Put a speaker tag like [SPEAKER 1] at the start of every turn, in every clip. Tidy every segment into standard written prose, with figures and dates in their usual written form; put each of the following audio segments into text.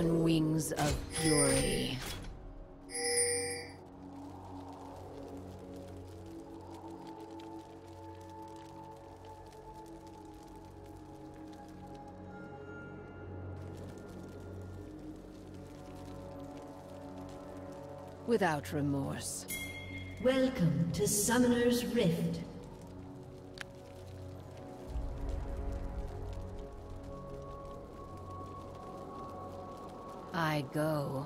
[SPEAKER 1] On wings of fury. Without remorse.
[SPEAKER 2] Welcome to Summoner's Rift.
[SPEAKER 1] I go.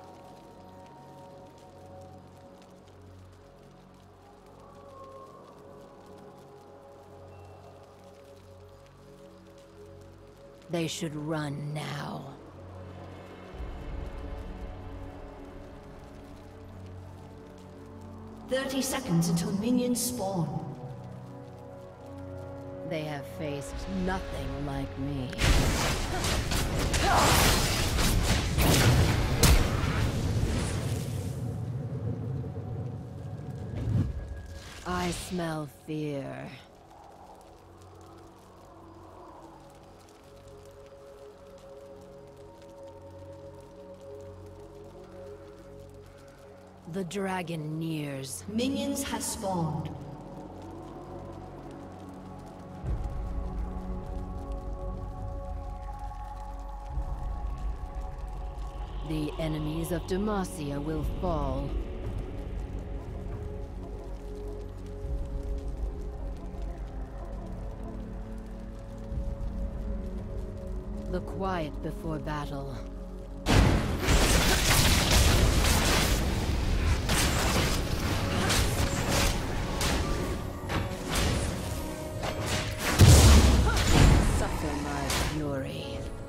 [SPEAKER 1] They should run now.
[SPEAKER 2] "30 seconds until minions spawn."
[SPEAKER 1] They have faced nothing like me. I smell fear. The dragon nears.
[SPEAKER 2] Minions have spawned.
[SPEAKER 1] The enemies of Demacia will fall. The quiet before battle. Suffer my fury.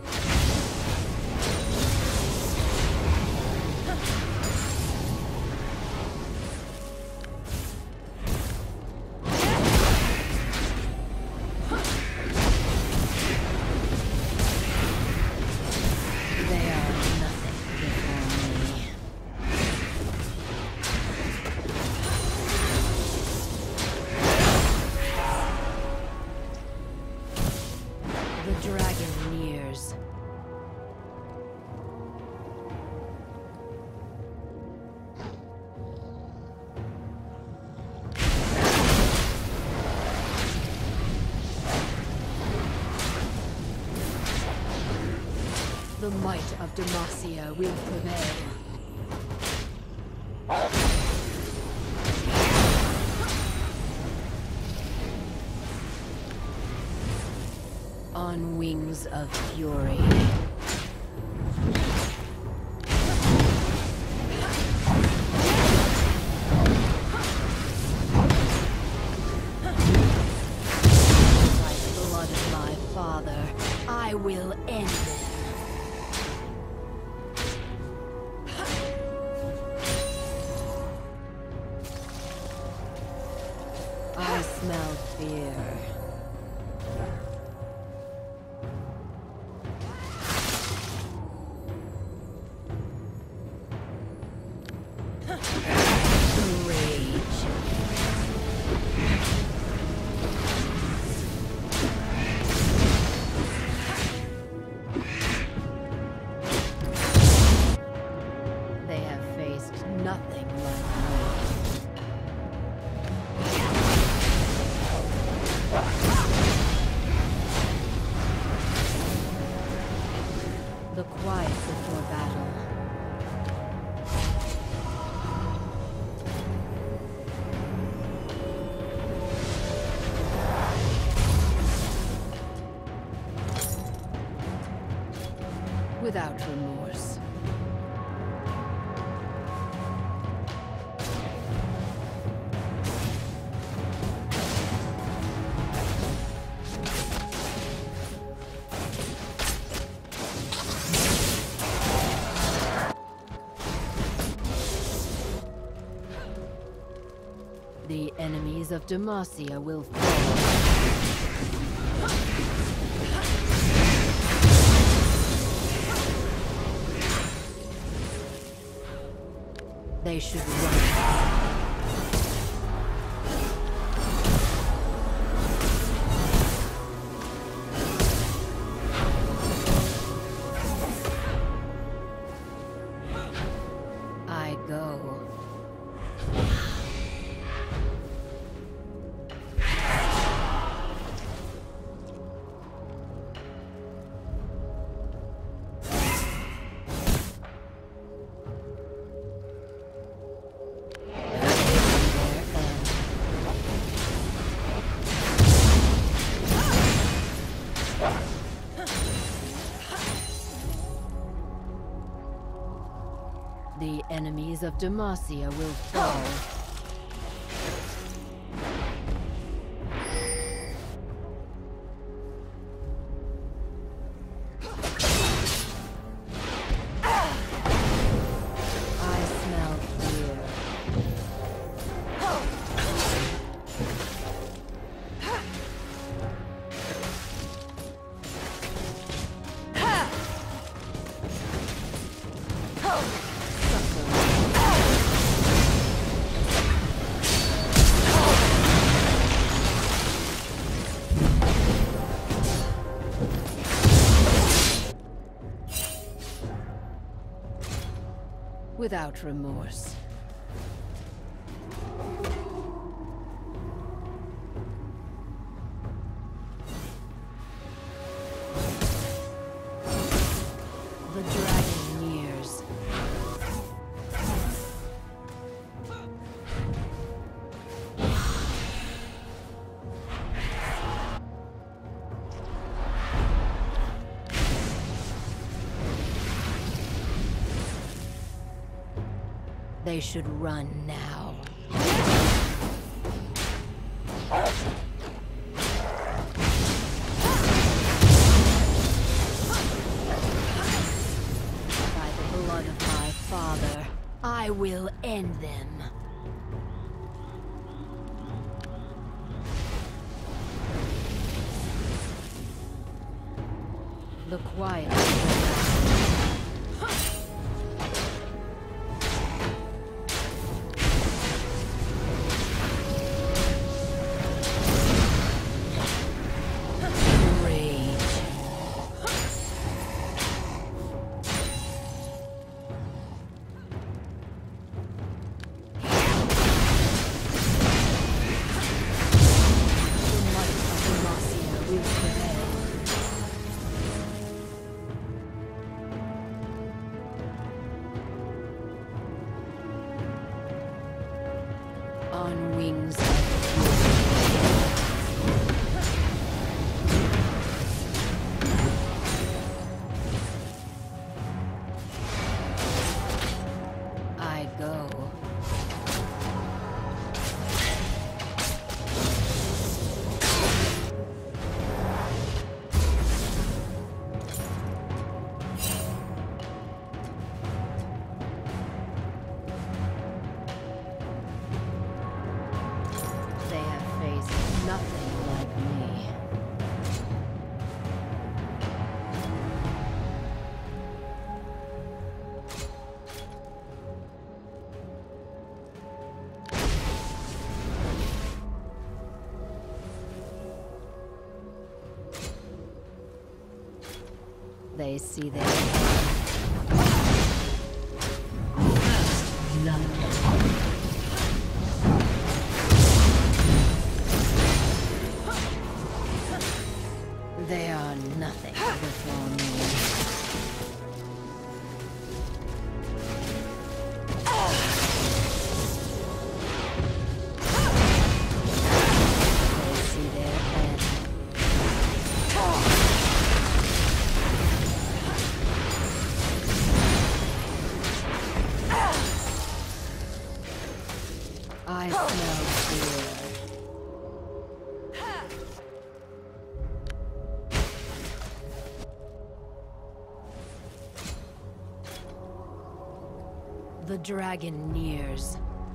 [SPEAKER 1] The might of Demacia will prevail. On wings of fury. By the blood of my father, I will end it. I smell fear. Nothing like me. The quiet before battle. Without remorse. The enemies of Demacia will fall. They should run. enemies of Demacia will fall. Without remorse. The dragon nears. They should run now. By the blood of my father, I will end them. The quiet. On wings of I go. They have faced nothing like me. They see their They are nothing before me. They see their end. I smell fear. The dragon nears.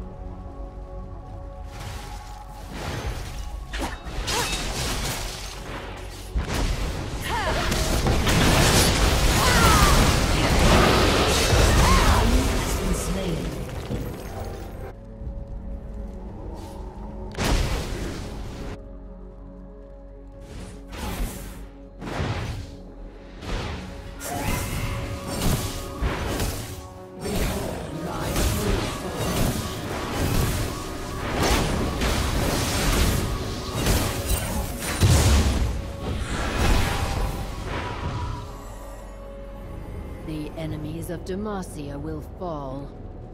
[SPEAKER 1] The enemies of Demacia will fall.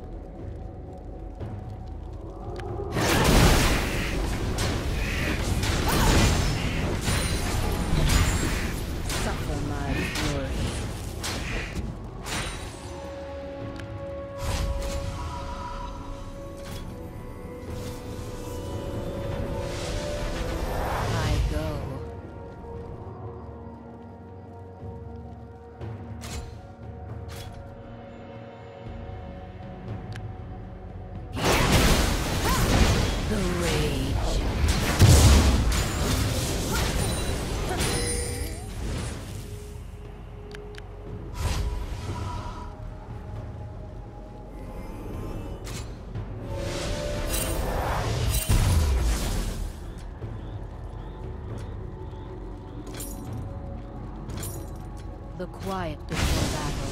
[SPEAKER 1] Suffer my fury. The quiet before battle.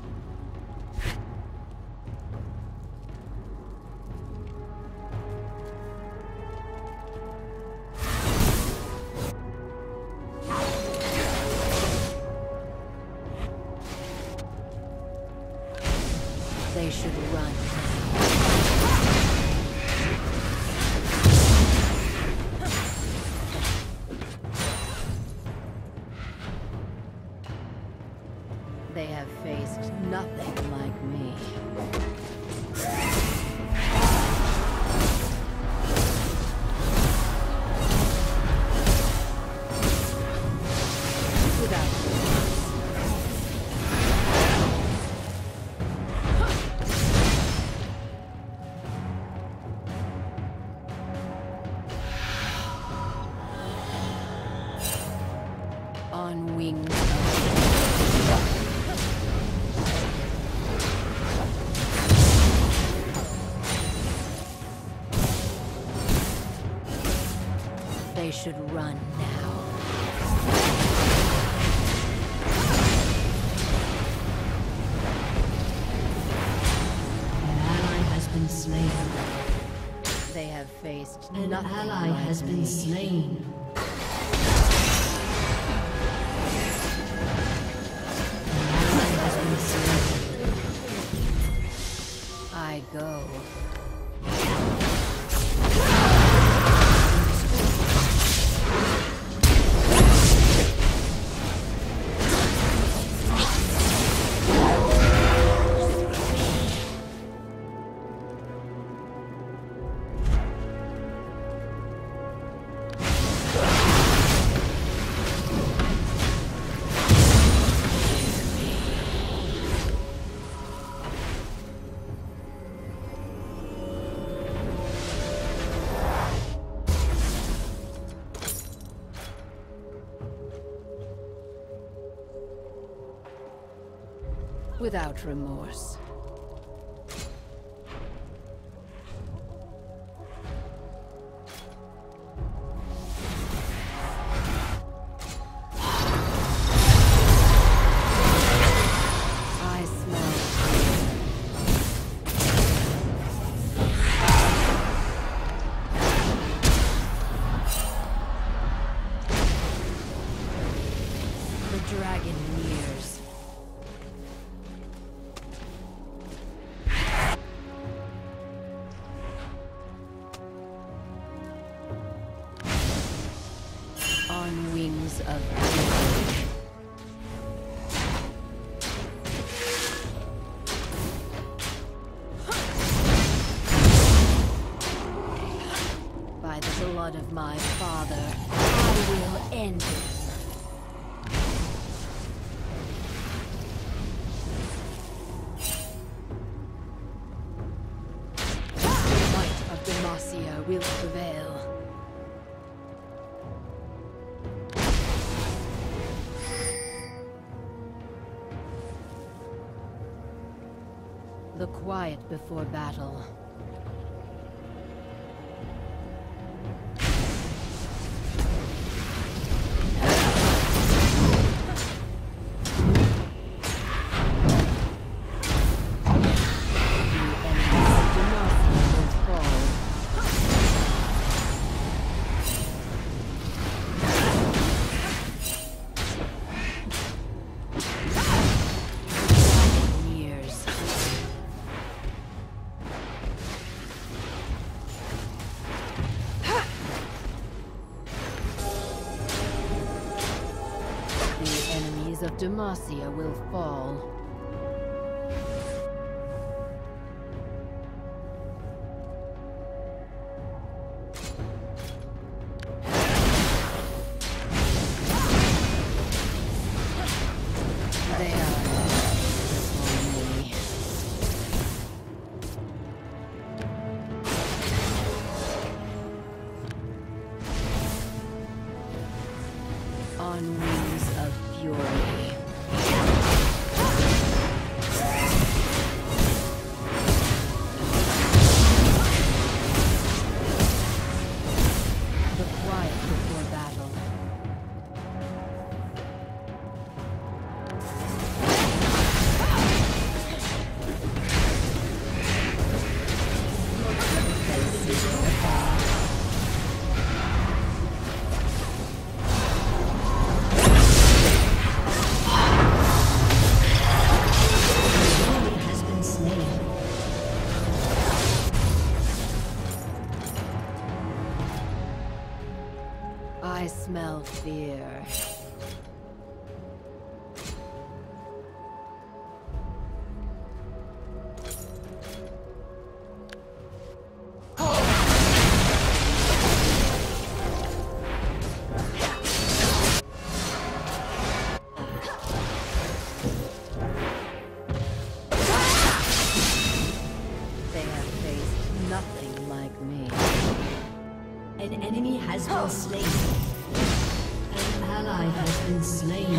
[SPEAKER 1] They should run. They have faced nothing like me. On wings. They should run now.
[SPEAKER 2] An ally has been slain.
[SPEAKER 1] They have faced
[SPEAKER 2] An
[SPEAKER 1] nothing
[SPEAKER 2] ally
[SPEAKER 1] like
[SPEAKER 2] has been
[SPEAKER 1] me.
[SPEAKER 2] slain.
[SPEAKER 1] I go. Without remorse. I smell. The dragon nears. On wings of fury. By the blood of my father, I will end it. The might of Demacia will prevail. The quiet before battle. Of Demacia will fall. They are on wings of fury. The quiet before battle. I smell fear. Nothing like me.
[SPEAKER 2] An enemy has been slain. An ally has been slain.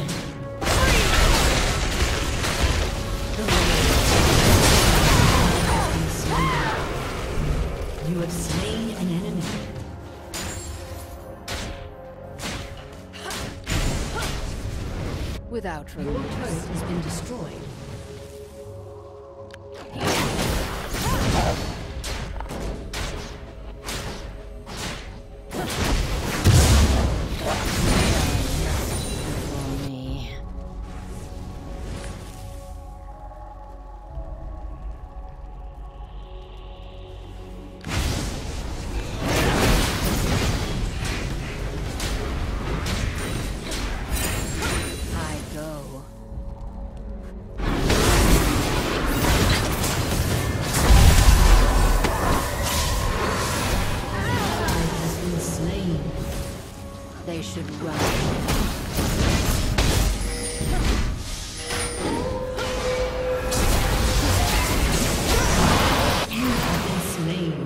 [SPEAKER 2] You have slain an enemy.
[SPEAKER 1] Without
[SPEAKER 2] Your
[SPEAKER 1] remorse.
[SPEAKER 2] turret has been destroyed.
[SPEAKER 1] For me. I go.
[SPEAKER 2] Ally has been slain.
[SPEAKER 1] They should run.
[SPEAKER 2] You have been slain.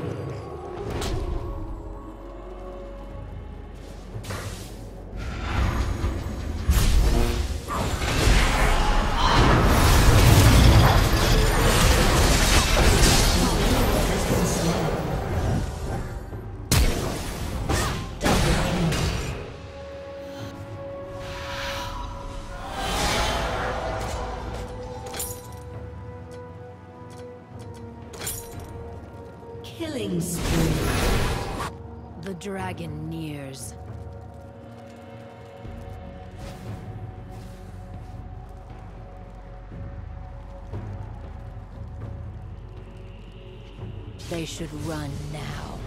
[SPEAKER 2] Killing spree.
[SPEAKER 1] The dragon nears. They should run now.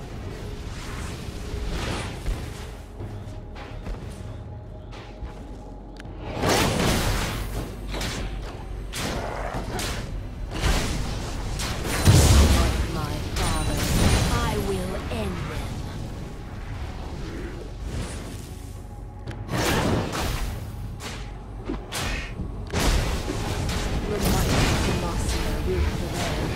[SPEAKER 1] Like my father, I will end them. The mighty Demacia will prevail.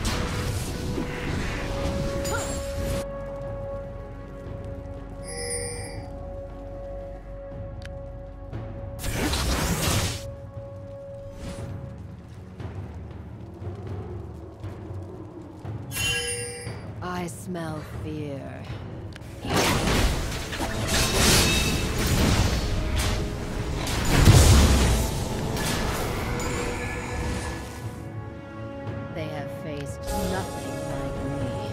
[SPEAKER 1] I smell fear. They have faced nothing like me.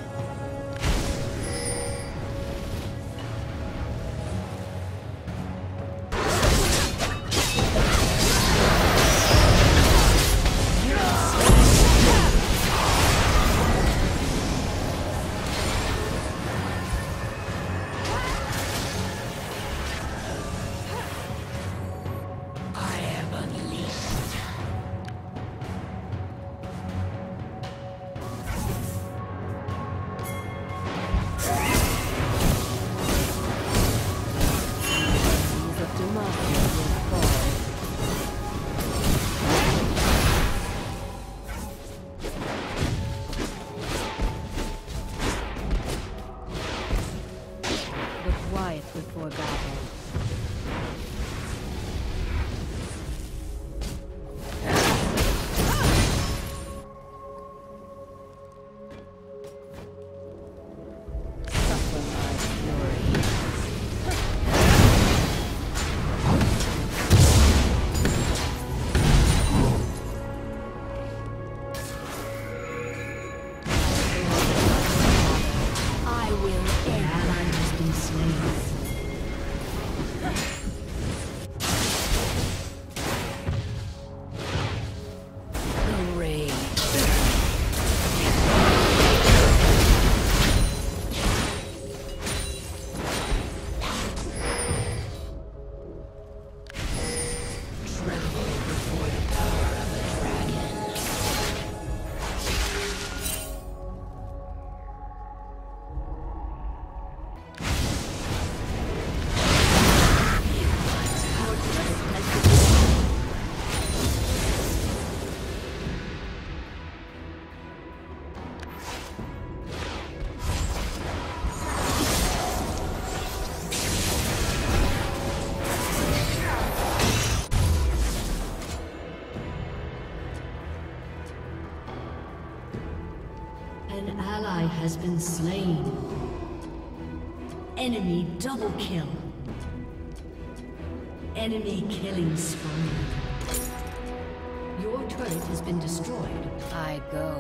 [SPEAKER 1] Seas of Demacia will fall. But quiet before battle. Suffer my fury. I will
[SPEAKER 2] An
[SPEAKER 1] end.
[SPEAKER 2] ally has been slain. has been slain. Enemy double kill. Enemy killing spree. Your turret has been destroyed.
[SPEAKER 1] I go.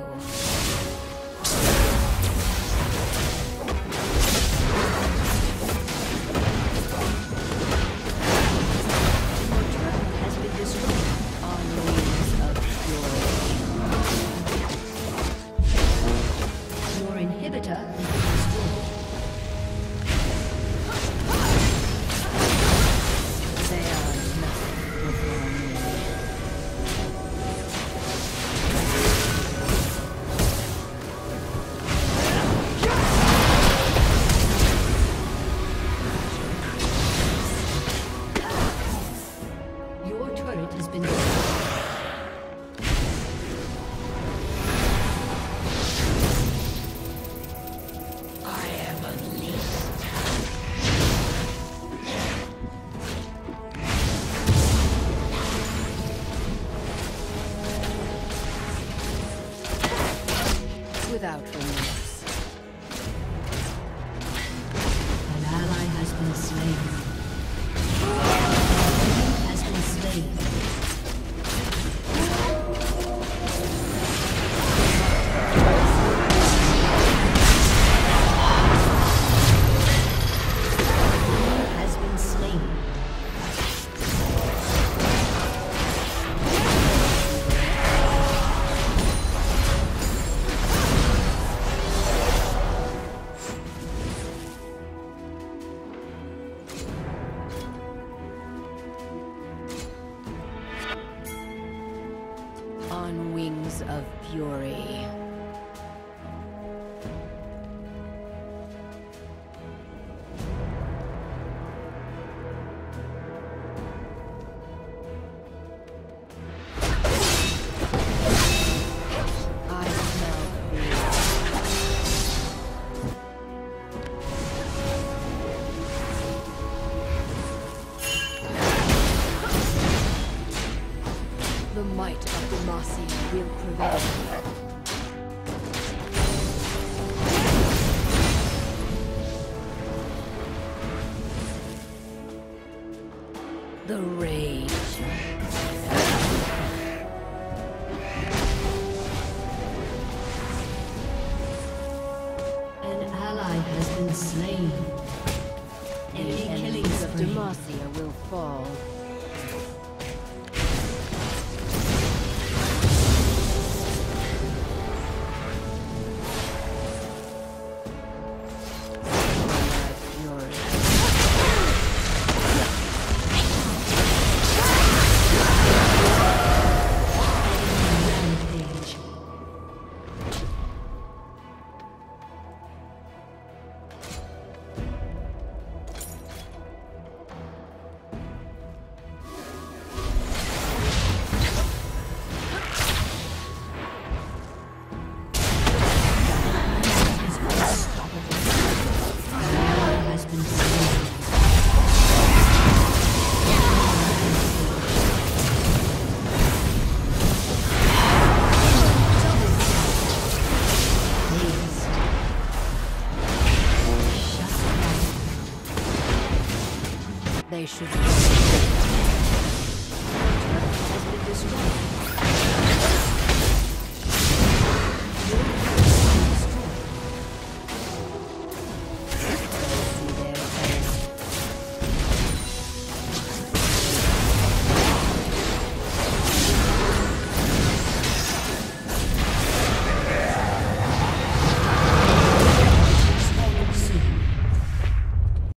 [SPEAKER 1] Without remorse.
[SPEAKER 2] An ally has been slain. An enemy has been slain.
[SPEAKER 1] On wings of fury. I smell fear. The might of Demacia will prevail. The rage.
[SPEAKER 2] An ally has been slain. Enemy killing
[SPEAKER 1] Enemies of
[SPEAKER 2] spree.
[SPEAKER 1] Demacia will fall. They should